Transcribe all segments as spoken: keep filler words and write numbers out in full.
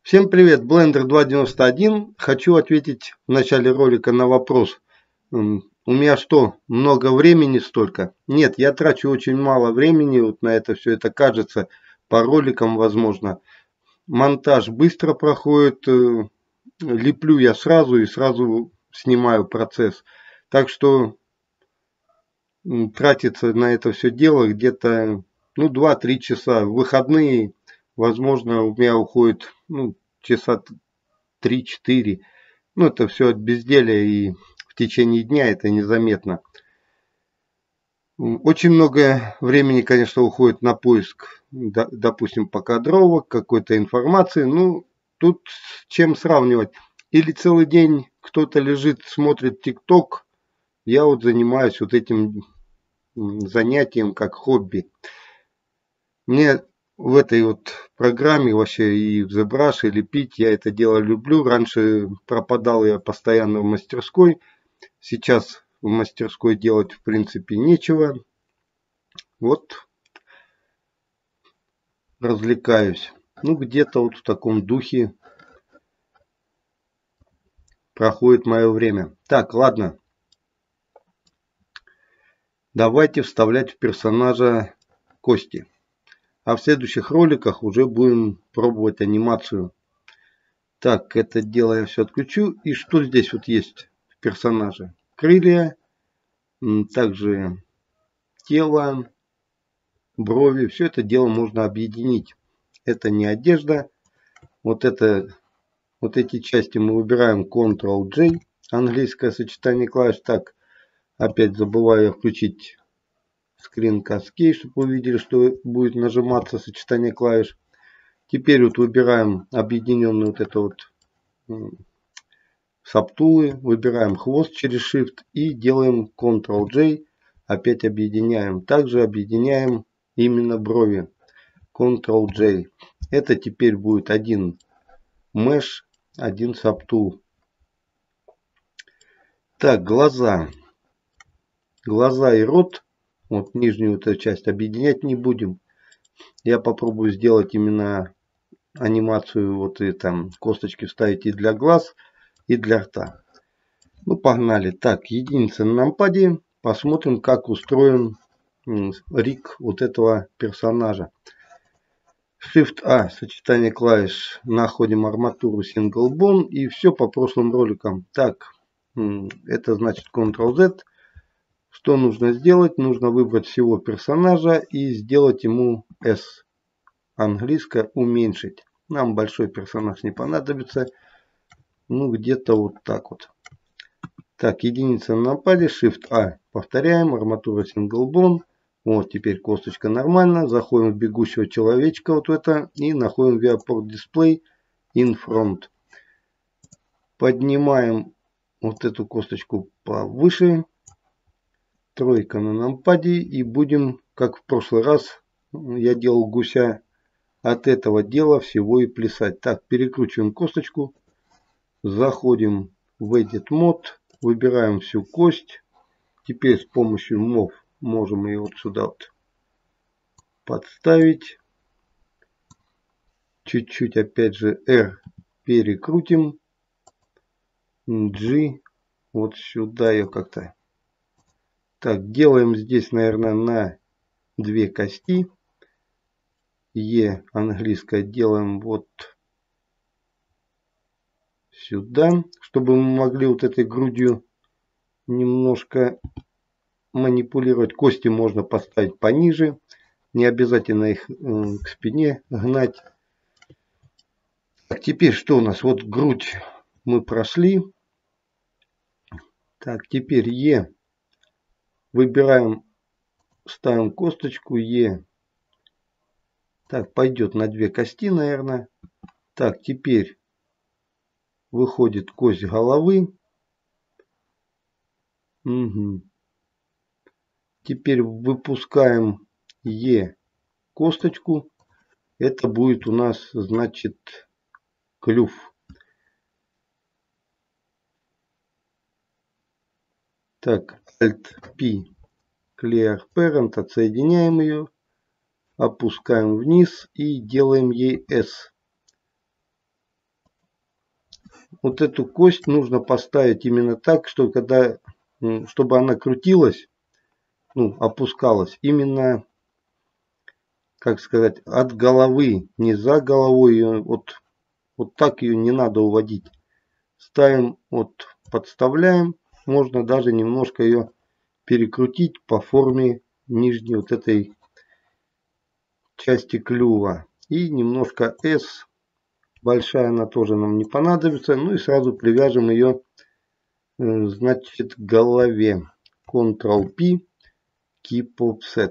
Всем привет, Blender два девяносто один. Хочу ответить в начале ролика на вопрос. М, У меня что, много времени столько? Нет, я трачу очень мало времени вот на это все. Это кажется по роликам возможно. Монтаж быстро проходит. э, Леплю я сразу и сразу снимаю процесс. Так что м, тратится на это все дело где-то ну, два-три часа. В выходные, возможно, у меня уходит ну, часа три-четыре. Ну, это все от безделия, и в течение дня это незаметно. Очень много времени, конечно, уходит на поиск, допустим, покадровок, какой-то информации. Ну, тут с чем сравнивать. Или целый день кто-то лежит, смотрит ТикТок. Я вот занимаюсь вот этим занятием как хобби. Мне в этой вот программе вообще и в ZBrush, и лепить, я это дело люблю. Раньше пропадал я постоянно в мастерской. Сейчас в мастерской делать в принципе нечего. Вот развлекаюсь. Ну, где-то вот в таком духе проходит мое время. Так, ладно. Давайте вставлять в персонажа кости. А в следующих роликах уже будем пробовать анимацию. Так, это дело я все отключу. И что здесь вот есть в персонаже? Крылья, также тело, брови. Все это дело можно объединить. Это не одежда. Вот это, вот эти части мы выбираем контрол джей. Английское сочетание клавиш. Так, опять забываю включить Screen Cascade, чтобы вы увидели, что будет нажиматься сочетание клавиш. Теперь вот выбираем объединенную вот это вот сабтулы, выбираем хвост через Shift и делаем контрол джей, опять объединяем. Также объединяем именно брови, контрол джей. Это теперь будет один mesh, один сабтул. Так, глаза. Глаза и рот, вот нижнюю эту часть объединять не будем. Я попробую сделать именно анимацию, вот и там косточки вставить и для глаз, и для рта. Ну, погнали. Так, единица на нампаде. Посмотрим, как устроен рик вот этого персонажа. Shift-A, сочетание клавиш. Находим арматуру Single Bone. И все по прошлым роликам. Так, это значит контрол зет. Что нужно сделать? Нужно выбрать всего персонажа и сделать ему S. Английское уменьшить. Нам большой персонаж не понадобится. Ну, где-то вот так вот. Так, единица на нападе, Shift-A. Повторяем, арматура Single Bone. Вот, теперь косточка нормально. Заходим в бегущего человечка вот в это. И находим Viewport Display in Front. Поднимаем вот эту косточку повыше. Тройка на нампаде. И будем, как в прошлый раз, я делал гуся, от этого дела всего и плясать. Так, перекручиваем косточку. Заходим в Edit Mode. Выбираем всю кость. Теперь с помощью Move можем ее вот сюда вот подставить. Чуть-чуть опять же R перекрутим. G вот сюда ее как-то. Так, делаем здесь, наверное, на две кости. E английское делаем вот сюда, чтобы мы могли вот этой грудью немножко манипулировать. Кости можно поставить пониже. Не обязательно их к спине гнать. Так, теперь что у нас? Вот грудь мы прошли. Так, теперь Е. Выбираем, ставим косточку Е. Так, пойдет на две кости, наверное. Так, теперь выходит кость головы. Угу. Теперь выпускаем Е косточку. Это будет у нас, значит, клюв. Так, Alt-P, Clear Parent, отсоединяем ее, опускаем вниз и делаем ей S. вот эту кость нужно поставить именно так, что когда, чтобы она крутилась, ну, опускалась именно, как сказать, от головы, не за головой ее, вот, вот так ее не надо уводить. Ставим, вот, подставляем, можно даже немножко ее перекрутить по форме нижней вот этой части клюва. И немножко S, большая она тоже нам не понадобится. Ну и сразу привяжем ее, значит, к голове. контрол пи, Keep Offset.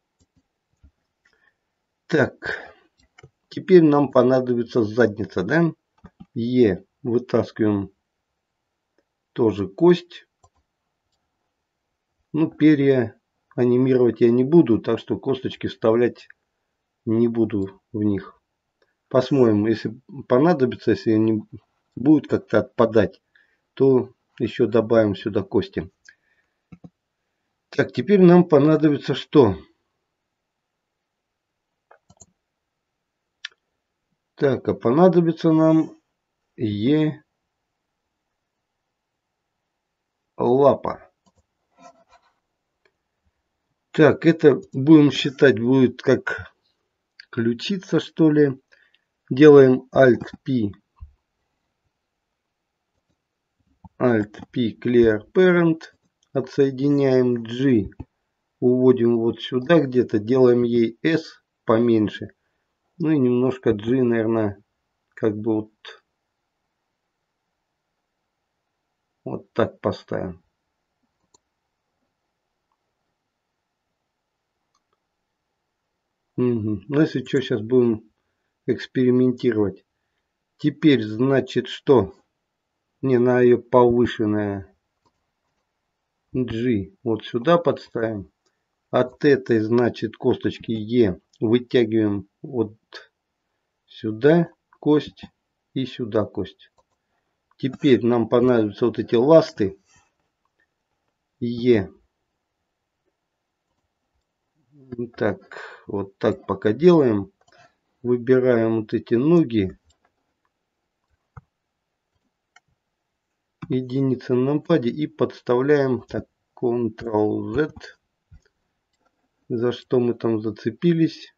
Так, теперь нам понадобится задница, да? Е, вытаскиваем тоже кость. Ну, перья анимировать я не буду, так что косточки вставлять не буду в них. Посмотрим, если понадобится, если они будут как-то отпадать, то еще добавим сюда кости. Так, теперь нам понадобится что? Так, а понадобится нам Е лапа. Так, это будем считать будет как ключица, что ли. Делаем Alt-P. Alt-P Clear Parent. Отсоединяем G. Уводим вот сюда где-то. Делаем ей S поменьше. Ну и немножко G, наверное, как бы вот, вот так поставим. Угу. Ну если что, сейчас будем экспериментировать. Теперь, значит, что? Не, на ее повышенная G. Вот сюда подставим. От этой, значит, косточки Е вытягиваем вот сюда кость и сюда кость. Теперь нам понадобятся вот эти ласты Е. Так, вот так пока делаем. Выбираем вот эти ноги. Единицы на нампаде и подставляем. Так, контрол зет. За что мы там зацепились?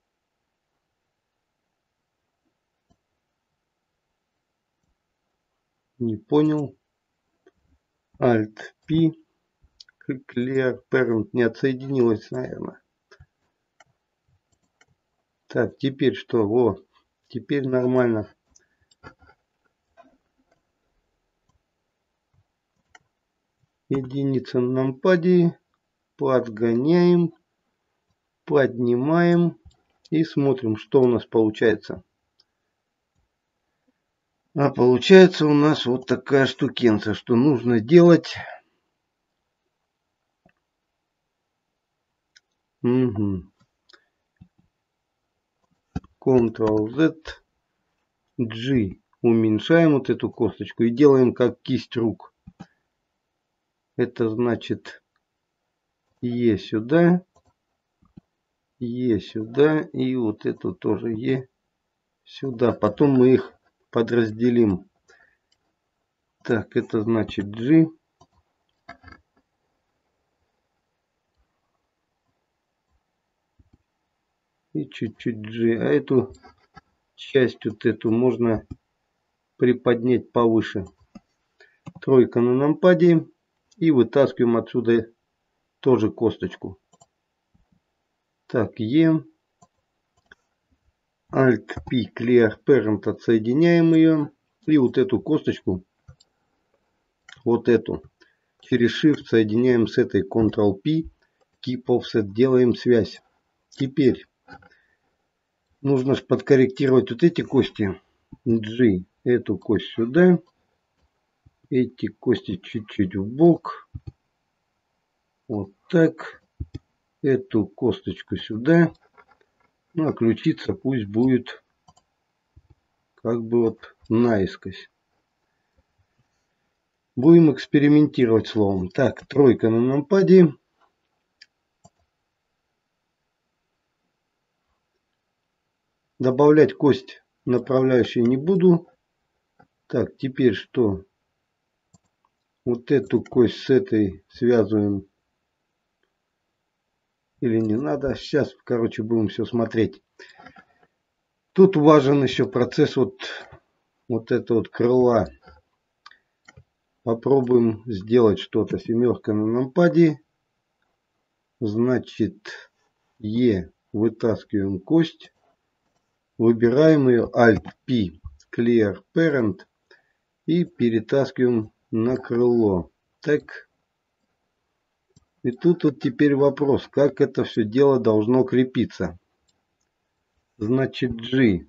Не понял. Alt-P. Clear Parent не отсоединилась, наверное. Так, теперь что? Во, теперь нормально. Единица на нампаде. Подгоняем. Поднимаем. И смотрим, что у нас получается. А получается у нас вот такая штукенция, что нужно делать. Угу. контрол зет. G. Уменьшаем вот эту косточку и делаем как кисть рук. Это значит Е сюда. Е сюда. И вот эту тоже Е сюда. Потом мы их подразделим. Так, это значит G. И чуть-чуть G. А эту часть вот эту можно приподнять повыше. Тройка на нампаде. И вытаскиваем отсюда тоже косточку. Так, Е. Alt-P Clear Parent. Отсоединяем ее. И вот эту косточку, вот эту, через Shift соединяем с этой контрол пи. Keep Offset. Делаем связь. Теперь нужно же подкорректировать вот эти кости. G. Эту кость сюда. Эти кости чуть-чуть в бок. Вот так. Эту косточку сюда. Ну а ключица пусть будет как бы вот наискось. Будем экспериментировать словом. Так, тройка на нампаде. Добавлять кость направляющую не буду. Так, теперь что? Вот эту кость с этой связываем. Или не надо. Сейчас, короче, будем все смотреть. Тут важен еще процесс вот, вот этого вот крыла. Попробуем сделать что-то. Семерка на нампаде. Значит, Е. Вытаскиваем кость. Выбираем ее Alt-P. Clear Parent. И перетаскиваем на крыло. Так. И тут вот теперь вопрос, как это все дело должно крепиться. Значит, G.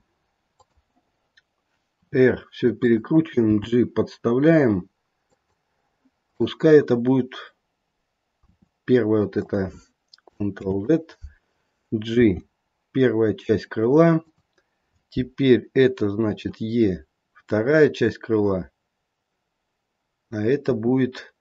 R. Все перекручиваем. G подставляем. Пускай это будет первая вот эта Ctrl-Z. G. Первая часть крыла. Теперь это значит E. Вторая часть крыла. А это будет...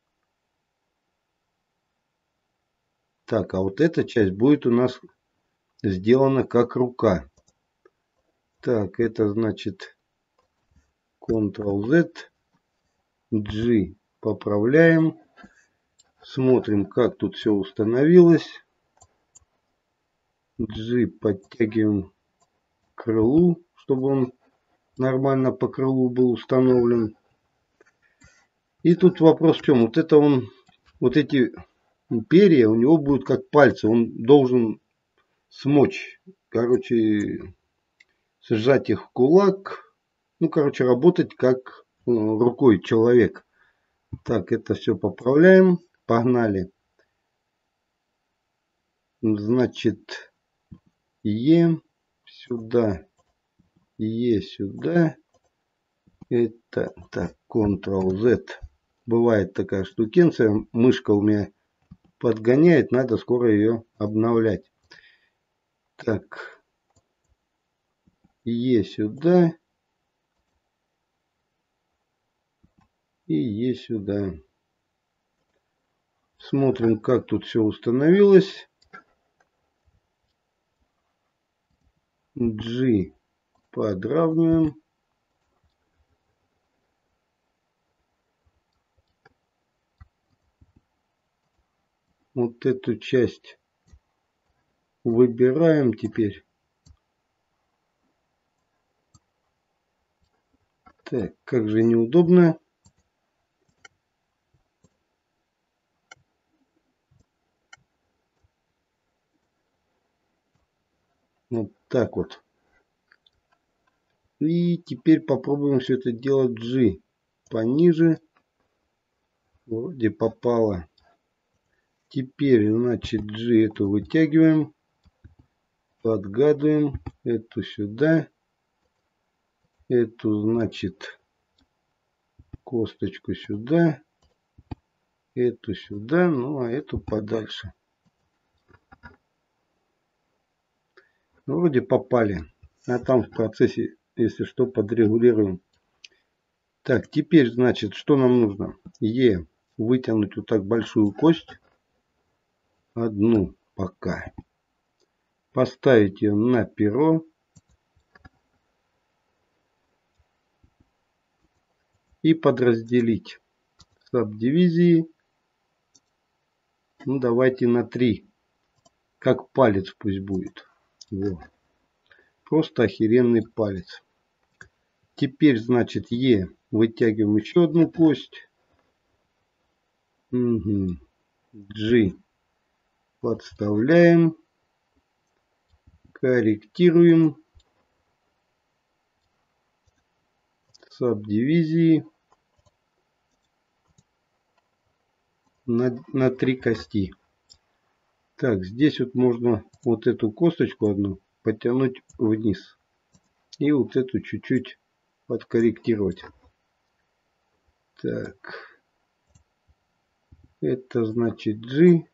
Так, а вот эта часть будет у нас сделана как рука. Так, это значит Ctrl-Z. G. Поправляем. Смотрим, как тут все установилось. G подтягиваем к крылу, чтобы он нормально по крылу был установлен. И тут вопрос в чем? Вот это он, вот эти перья у него будут как пальцы. Он должен смочь, короче, сжать их в кулак. Ну, короче, работать как рукой человек. Так, это все поправляем. Погнали. Значит, Е сюда, Е сюда. Это так, Ctrl-Z. Бывает такая штукенция. Мышка у меня подгоняет. Надо скоро ее обновлять. Так. Е сюда. И Е сюда. Смотрим, как тут все установилось. G подравниваем. Вот эту часть выбираем теперь. Так, как же неудобно. Вот так вот. И теперь попробуем все это делать G. Пониже. Вроде попало. Теперь, значит, G эту вытягиваем. Подгадываем. Эту сюда. Эту, значит, косточку сюда. Эту сюда. Ну, а эту подальше. Ну, вроде попали. А там в процессе, если что, подрегулируем. Так, теперь, значит, что нам нужно? Е. Вытянуть вот так большую кость. Одну пока. Поставить ее на перо. И подразделить. Сабдивизии. Ну, давайте на три. Как палец пусть будет. Вот. Просто охеренный палец. Теперь, значит, Е. Вытягиваем еще одну кость. Угу. G. Подставляем. Корректируем. Сабдивизии. На, на три кости. Так, здесь вот можно вот эту косточку одну потянуть вниз. И вот эту чуть-чуть подкорректировать. Так. Это значит G.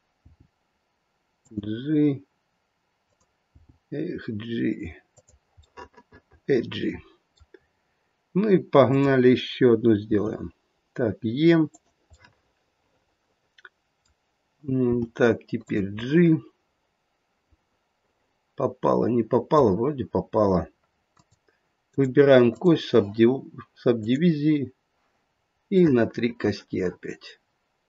G. Эх, G. Эх, G. Ну и погнали, еще одну сделаем. Так, Е. Так, теперь G. Попало, не попало, вроде попало. Выбираем кость сабдивизии и на три кости опять.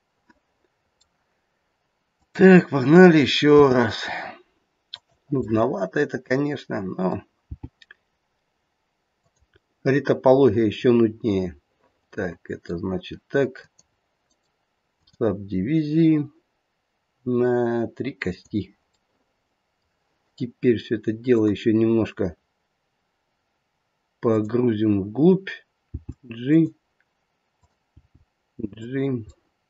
Так, погнали еще раз. Нудновато это, конечно, но ретопология еще нуднее. Так, это значит так. Сабдивизии на три кости. Теперь все это дело еще немножко погрузим вглубь. G. G.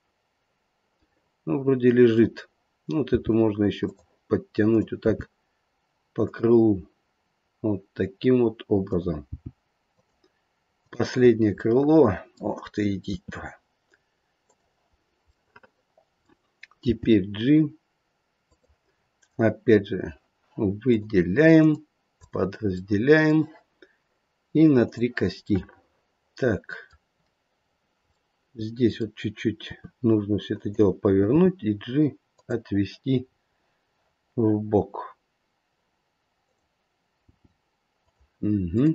Ну, вроде лежит. Ну, вот эту можно еще подтянуть вот так по крылу. Вот таким вот образом. Последнее крыло. Ох ты, иди-то. Теперь G. Опять же выделяем, подразделяем и на три кости. Так. Здесь вот чуть-чуть нужно все это дело повернуть и G отвести в бок. Угу.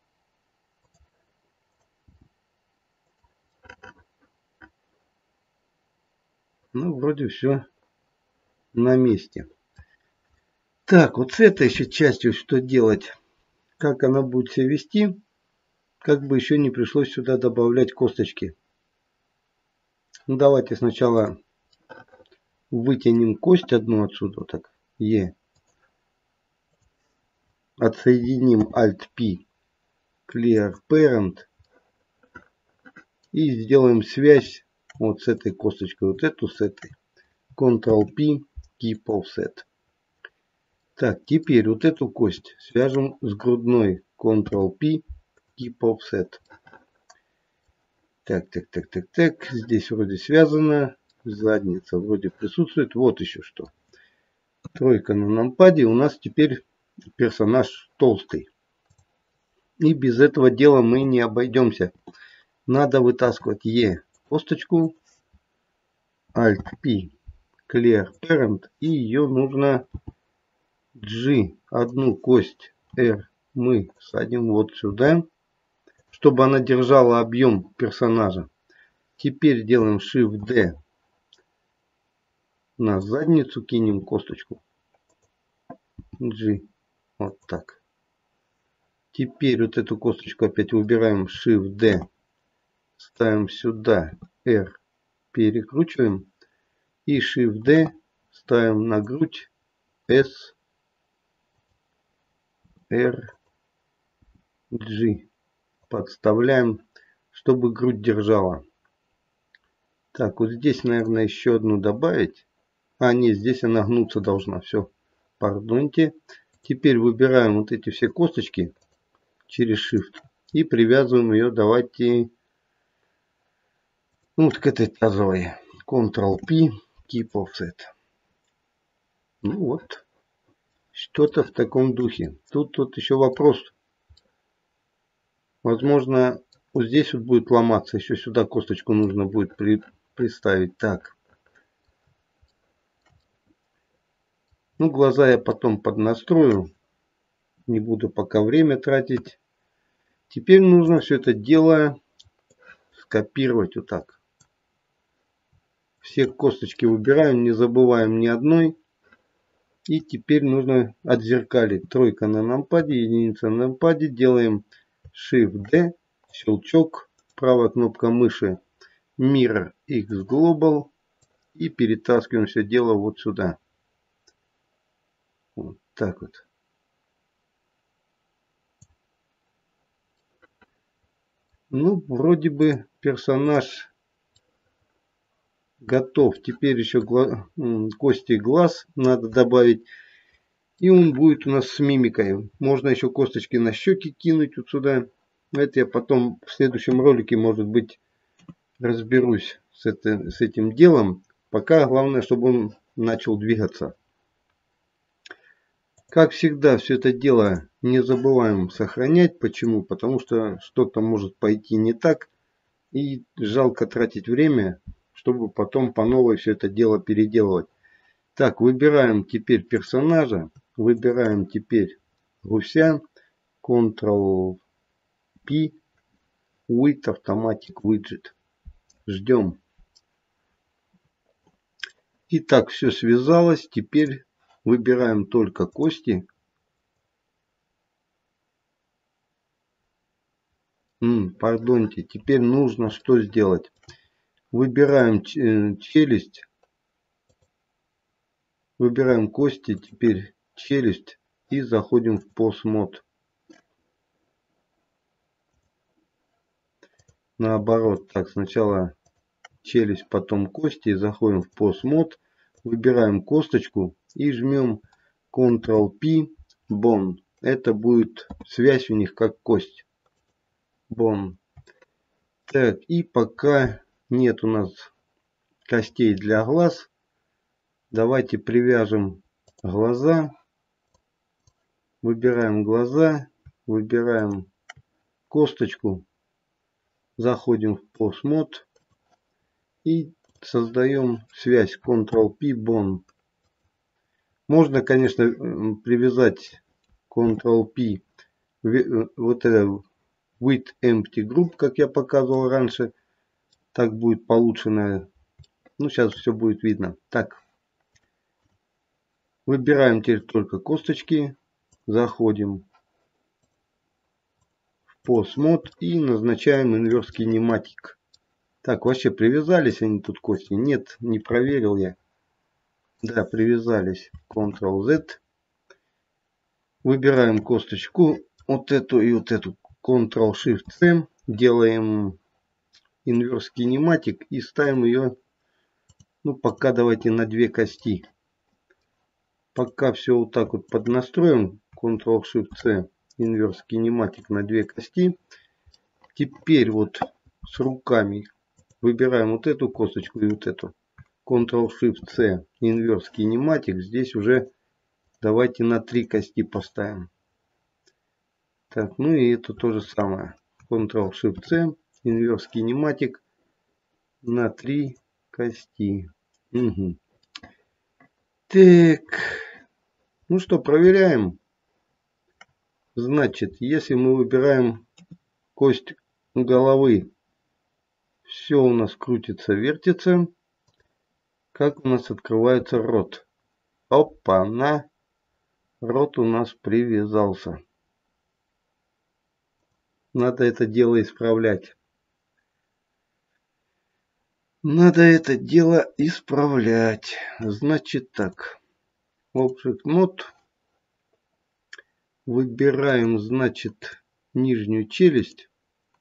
Ну, вроде все на месте. Так, вот с этой еще частью что делать? Как она будет себя вести? Как бы еще не пришлось сюда добавлять косточки. Ну, давайте сначала вытянем кость одну отсюда. Так, Е. Отсоединим Alt-P. Clear Parent. И сделаем связь вот с этой косточкой. Вот эту с этой. Control-P. Keep Offset. Так, теперь вот эту кость свяжем с грудной. Control-P. Keep Offset. Так, так, так, так, так. Здесь вроде связано. Задница вроде присутствует. Вот еще что. Тройка на нампаде. У нас теперь персонаж толстый. И без этого дела мы не обойдемся. Надо вытаскивать Е косточку. Alt-P. Clear Parent. И ее нужно G. Одну кость R мы садим вот сюда. Чтобы она держала объем персонажа. Теперь делаем Shift-D. На задницу кинем косточку. G. Вот так. Теперь вот эту косточку опять выбираем Shift-D. Ставим сюда. R. Перекручиваем. И Shift-D ставим на грудь. S. R. G. Подставляем, чтобы грудь держала. Так, вот здесь, наверное, еще одну добавить. А, нет, здесь она гнуться должна. Все, пардоньте. Теперь выбираем вот эти все косточки через Shift. И привязываем ее, давайте, ну, вот к этой тазовой. Control-P, Keep Offset. Ну вот. Что-то в таком духе. Тут, тут еще вопрос. Возможно, вот здесь вот будет ломаться. Еще сюда косточку нужно будет при, приставить. Так. Ну, глаза я потом поднастрою. Не буду пока время тратить. Теперь нужно все это дело скопировать вот так. Все косточки выбираем, не забываем ни одной. И теперь нужно отзеркалить. Тройка на нампаде, единица на нампаде. Делаем Shift-D, щелчок, правая кнопка мыши, Mirror X Global. И перетаскиваем все дело вот сюда. Вот так вот. Ну, вроде бы персонаж готов. Теперь еще гла... кости глаз надо добавить. И он будет у нас с мимикой. Можно еще косточки на щеки кинуть вот сюда. Это я потом в следующем ролике, может быть, разберусь с, это, с этим делом. Пока главное, чтобы он начал двигаться. Как всегда, все это дело не забываем сохранять. Почему? Потому что что-то может пойти не так. И жалко тратить время, чтобы потом по новой все это дело переделывать. Так, выбираем теперь персонажа. Выбираем теперь гуся. Control P with Automatic Widget. Ждем. Итак, все связалось. Теперь выбираем только кости. М, пардоньте, теперь нужно что сделать? Выбираем челюсть. Выбираем кости, теперь челюсть и заходим в Pose Mode. Наоборот, так, сначала челюсть, потом кости, заходим в Pose Mode, выбираем косточку и жмем контрол пи, Bone. Это будет связь у них как кость. Bone. Так, и пока нет у нас костей для глаз, давайте привяжем глаза. Выбираем глаза, выбираем косточку, заходим в Pose Mode и создаем связь контрол пи, Bone. Можно, конечно, привязать контрол пи вот это with empty group, как я показывал раньше. Так будет получше, наверное. Ну, сейчас все будет видно. Так. Выбираем теперь только косточки. Заходим в Pose Mode и назначаем Inverse Kinematic. Так, вообще привязались они тут кости? Нет, не проверил я. Да, привязались. контрол зет. Выбираем косточку. Вот эту и вот эту. контрол шифт си. Делаем Inverse Kinematic и ставим ее, ну, пока давайте на две кости. Пока все вот так вот поднастроим. контрол шифт си. Inverse Kinematic на две кости. Теперь вот с руками выбираем вот эту косточку и вот эту. контрол шифт си. Inverse Kinematic. Здесь уже давайте на три кости поставим. Так, ну и это то же самое. контрол шифт си. Inverse Kinematic на три кости. Угу. Так. Ну что, проверяем. Значит, если мы выбираем кость головы, все у нас крутится, вертится. Как у нас открывается рот? Опа-на! Рот у нас привязался. Надо это дело исправлять. Надо это дело исправлять. Значит так. Object Mode. Выбираем, значит, нижнюю челюсть.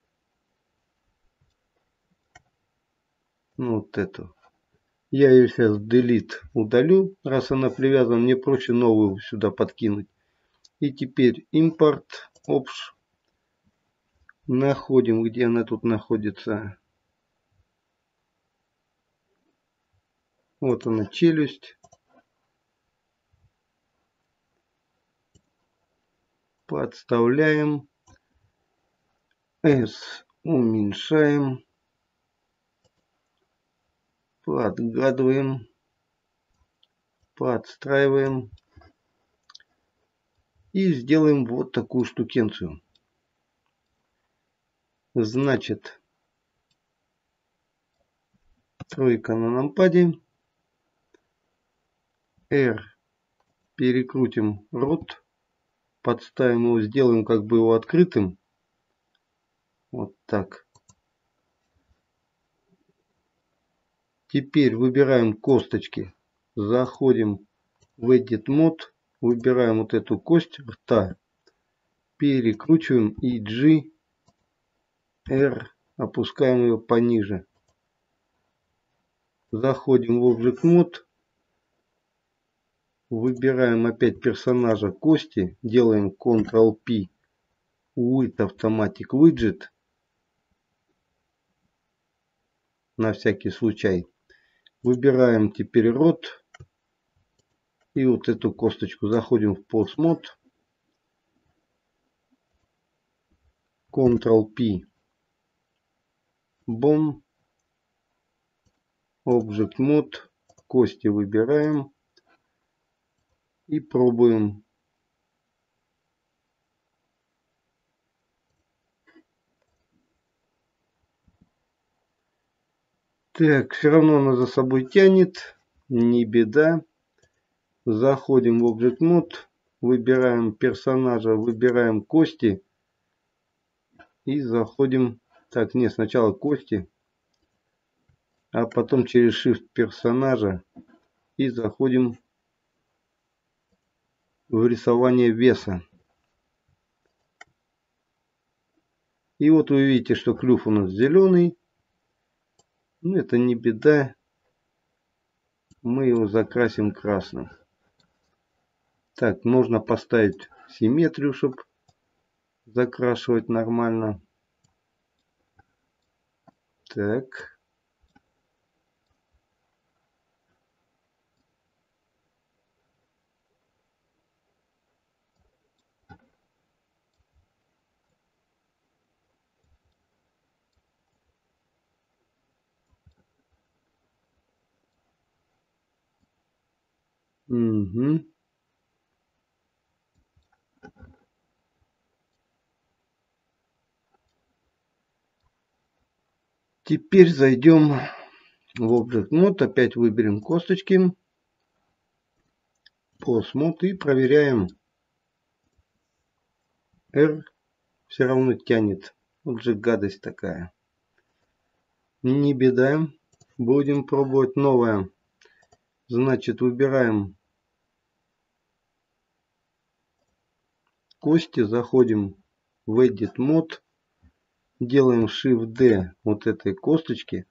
Ну, вот эту. Я ее сейчас Delete удалю. Раз она привязана, мне проще новую сюда подкинуть. И теперь Import Option. Находим, где она тут находится. Вот она, челюсть. Подставляем. S уменьшаем. Подгадываем. Подстраиваем. И сделаем вот такую штукенцию. Значит, тройка на нампаде. R. Перекрутим рот. Подставим его, сделаем как бы его открытым. Вот так. Теперь выбираем косточки. Заходим в Edit Mode. Выбираем вот эту кость рта. Перекручиваем и G, R. Опускаем ее пониже. Заходим в Object Mode. Выбираем опять персонажа кости. Делаем контрол пи. With Automatic Widget. На всякий случай. Выбираем теперь рот. И вот эту косточку. Заходим в Pose Mode. контрол пи. Bone. Object Mode. Кости выбираем. И пробуем. Так, все равно она за собой тянет. Не беда. Заходим в Object Mode. Выбираем персонажа, выбираем кости. И заходим. Так, нет, сначала кости. А потом через Shift персонажа. И заходим в рисование веса. И вот вы видите, что клюв у нас зеленый. Ну, это не беда. Мы его закрасим красным. Так, нужно поставить симметрию, чтобы закрашивать нормально. Так. Угу. Теперь зайдем в Object Mode. Опять выберем косточки. Pose Mode и проверяем. R все равно тянет. Вот же гадость такая. Не беда. Будем пробовать новое. Значит, выбираем кости. Заходим в Edit Mode. Делаем Shift-D вот этой косточки.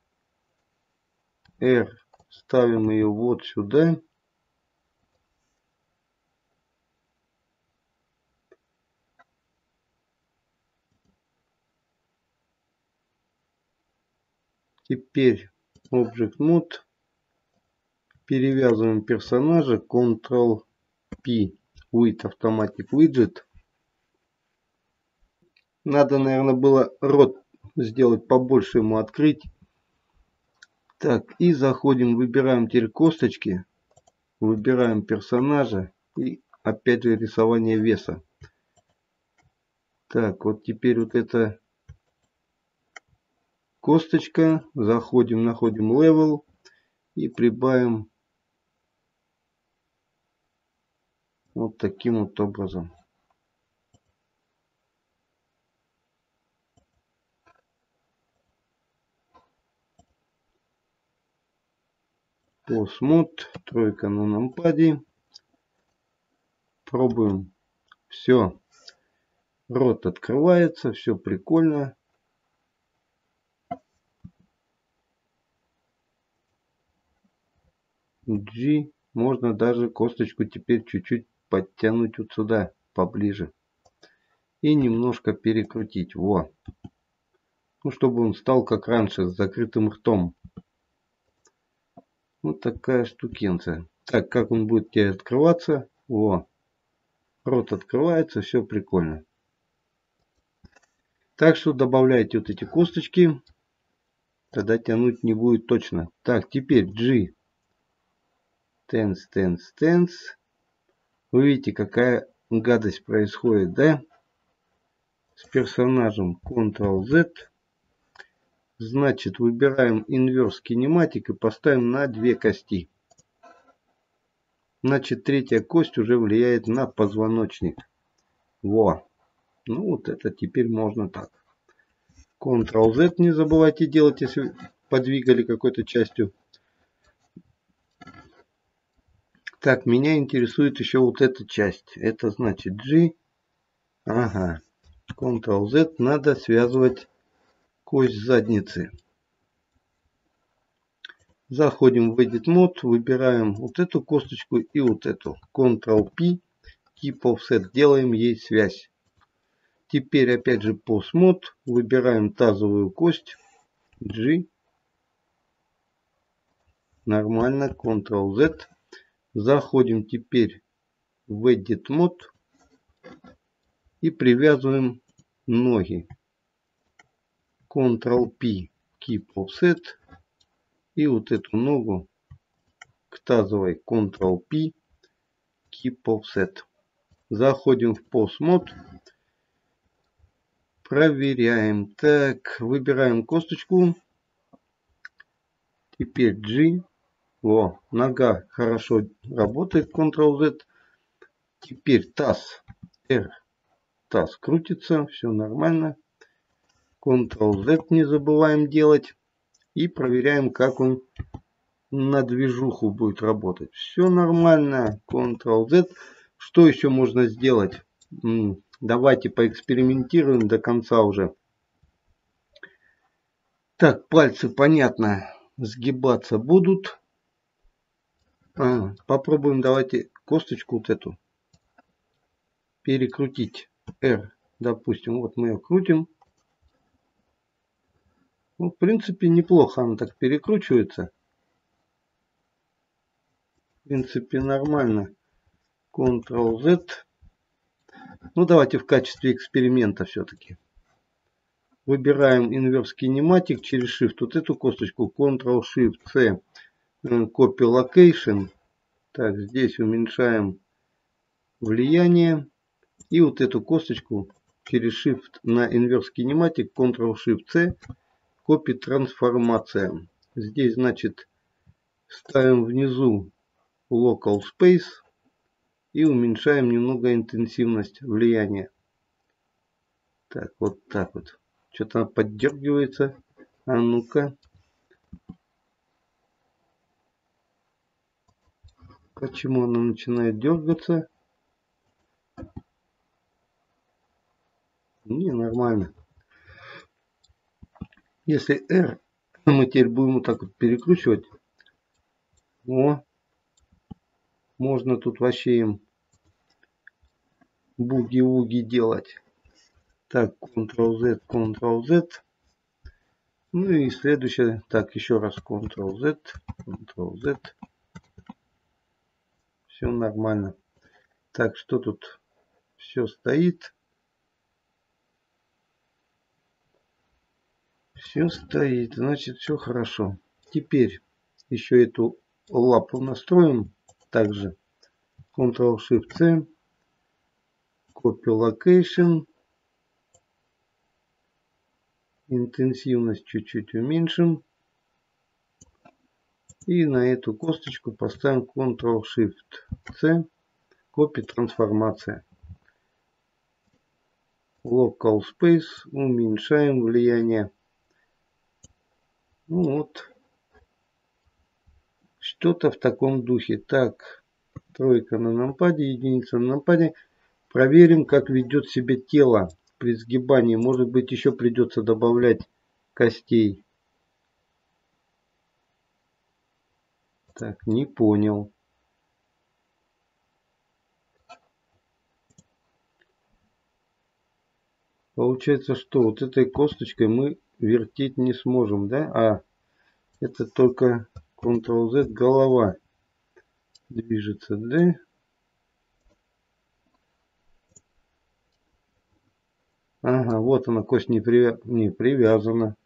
R. Ставим ее вот сюда. Теперь Object Mode. Перевязываем персонажа. Ctrl-P. With Automatic Widget. Надо, наверное, было рот сделать побольше, ему открыть. Так, и заходим, выбираем теперь косточки. Выбираем персонажа. И опять же рисование веса. Так, вот теперь вот эта косточка. Заходим, находим level. И прибавим вот таким вот образом. Pose Mode, тройка на нампаде. Пробуем. Все. Рот открывается, все прикольно. G. Можно даже косточку теперь чуть-чуть подтянуть вот сюда, поближе. И немножко перекрутить. Во. Ну, чтобы он стал как раньше, с закрытым ртом. Вот такая штукенция. Так, как он будет теперь открываться? Во. Рот открывается, все прикольно. Так что добавляйте вот эти косточки. Тогда тянуть не будет точно. Так, теперь G. Tense, tense, tense. Вы видите, какая гадость происходит, да? С персонажем Ctrl-Z. Значит, выбираем Inverse Kinematic и поставим на две кости. Значит, третья кость уже влияет на позвоночник. Во. Ну, вот это теперь можно так. Ctrl-Z не забывайте делать, если подвигали какой-то частью. Так, меня интересует еще вот эта часть. Это значит G. Ага. Ctrl-Z. Надо связывать кость задницы. Заходим в Edit Mode. Выбираем вот эту косточку и вот эту. Ctrl-P. Keep Offset. Делаем ей связь. Теперь опять же Pose Mode. Выбираем тазовую кость. G. Нормально. Ctrl-Z. Заходим теперь в Edit Mode и привязываем ноги. Ctrl-P, Keep Offset. И вот эту ногу к тазовой Ctrl-P, Keep Offset. Заходим в Pose Mode. Проверяем. Так, выбираем косточку. Теперь G. О, нога хорошо работает. контрол зет. Теперь таз. R. Таз крутится. Все нормально. контрол зет не забываем делать. И проверяем, как он на движуху будет работать. Все нормально. контрол зет. Что еще можно сделать? Давайте поэкспериментируем до конца уже. Так, пальцы, понятно, сгибаться будут. А, попробуем, давайте косточку вот эту перекрутить. R, допустим, вот мы ее крутим. Ну, в принципе, неплохо она так перекручивается. В принципе, нормально. контрол зет. Ну, давайте в качестве эксперимента все-таки. Выбираем Inverse Kinematic через Shift. Вот эту косточку контрол шифт си. Copy Location. Так, здесь уменьшаем влияние. И вот эту косточку через Shift на Inverse Kinematic, контрол шифт си, Copy трансформация. Здесь, значит, ставим внизу Local Space и уменьшаем немного интенсивность влияния. Так, вот так вот. Что-то она поддергивается. А ну-ка. Почему она начинает дергаться? Не, нормально. Если R, мы теперь будем вот так вот перекручивать. О, можно тут вообще им буги-вуги делать. Так, контрол зет, контрол зет. Ну и следующее. Так, еще раз контрол зет, контрол зет. Все нормально. Так, что тут? Все стоит. Все стоит. Значит, все хорошо. Теперь еще эту лапу настроим. Также контрол шифт си. Copy Location. Интенсивность чуть-чуть уменьшим. И на эту косточку поставим контрол шифт си. Copy трансформация. Local Space. Уменьшаем влияние. Ну вот. Что-то в таком духе. Так. Тройка на нампаде. Единица на нампаде. Проверим, как ведет себя тело при сгибании. Может быть, еще придется добавлять костей. Так, не понял. Получается, что вот этой косточкой мы вертеть не сможем, да? А, это только контрол зет, голова движется, да? Ага, вот она, кость не, привя... не привязана.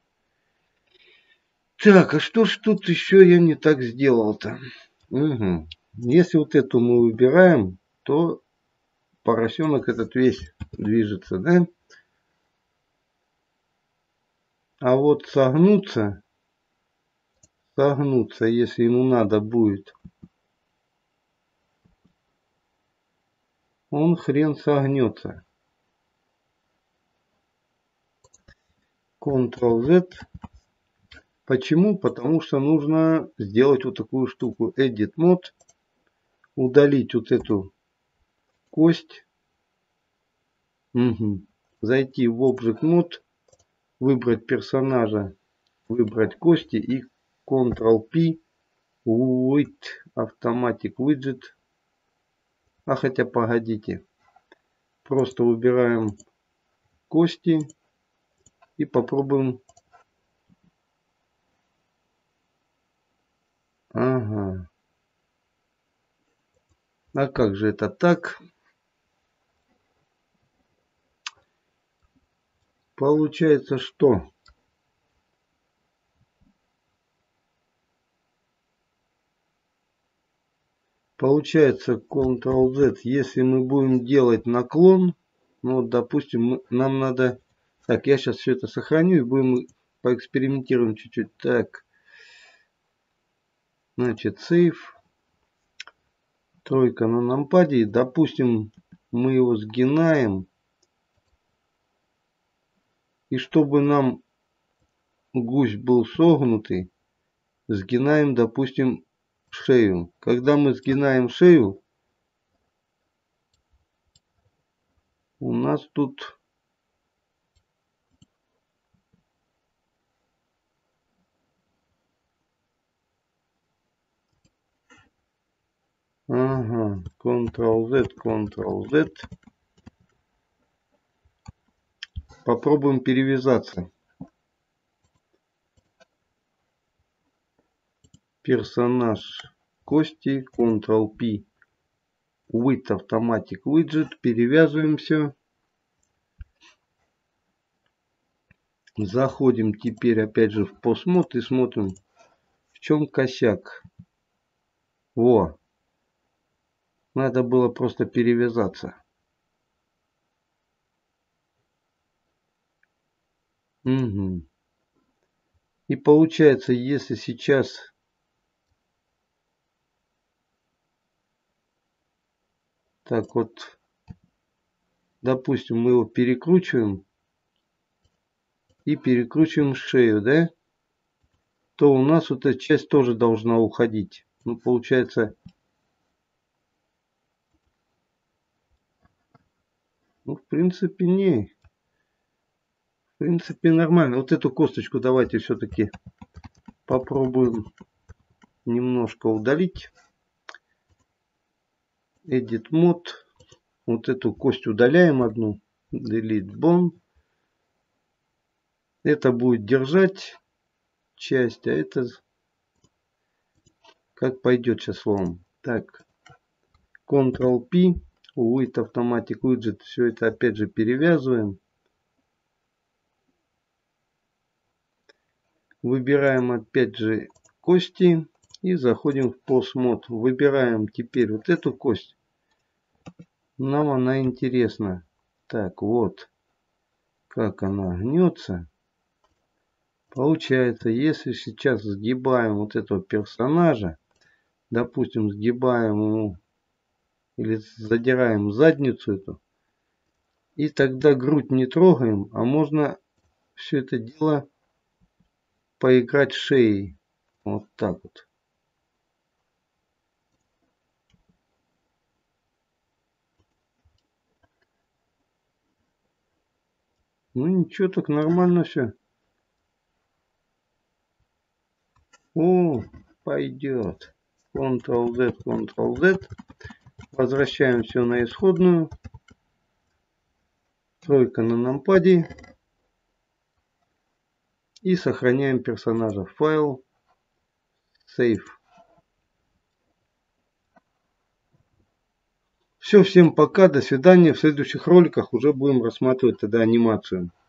Так, а что ж тут еще я не так сделал-то? Угу. Если вот эту мы выбираем, то поросенок этот весь движется, да? А вот согнуться, согнуться, если ему надо будет, он хрен согнется. контрол зет. Почему? Потому что нужно сделать вот такую штуку. Edit Mode. Удалить вот эту кость. Угу. Зайти в Object Mode. Выбрать персонажа. Выбрать кости. И контрол пи. With Automatic Widget. А хотя погодите. Просто выбираем кости. И попробуем. Ага. А как же это так? Получается, что? Получается, контрол зет, если мы будем делать наклон, ну, допустим, мы, нам надо... Так, я сейчас все это сохраню и будем поэкспериментируем чуть-чуть. Так, Значит, save. Тройка на нампаде. Допустим, мы его сгинаем. И чтобы нам гусь был согнутый, сгинаем, допустим, шею. Когда мы сгинаем шею, у нас тут ага, контрол-Z, контрол-Z. Попробуем перевязаться. Персонаж кости, контрол-P. With Automatic Widget. Перевязываем все. Заходим теперь опять же в постмод и смотрим, в чем косяк. Во. Надо было просто перевязаться. Угу. И получается, если сейчас так вот, допустим, мы его перекручиваем и перекручиваем шею, да, то у нас вот эта часть тоже должна уходить. Ну, получается, ну, в принципе, не. В принципе, нормально. Вот эту косточку давайте все-таки попробуем немножко удалить. Edit Mode. Вот эту кость удаляем одну. Delete Bone. Это будет держать часть, а это как пойдет сейчас словом. Так, контрол-P, With Automatic Widget, все это опять же перевязываем. Выбираем опять же кости и заходим в постмод. Выбираем теперь вот эту кость. Нам она интересна. Так, вот как она гнется. Получается, если сейчас сгибаем вот этого персонажа, допустим, сгибаем ему или задираем задницу эту, и тогда грудь не трогаем, а можно все это дело поиграть шеей. Вот так вот. Ну ничего, так нормально все. О, пойдет. контрол-Z, контрол-Z. Возвращаем все на исходную. Тройка на нампаде. И сохраняем персонажа. Файл. Save. Все, всем пока, до свидания. В следующих роликах уже будем рассматривать тогда анимацию.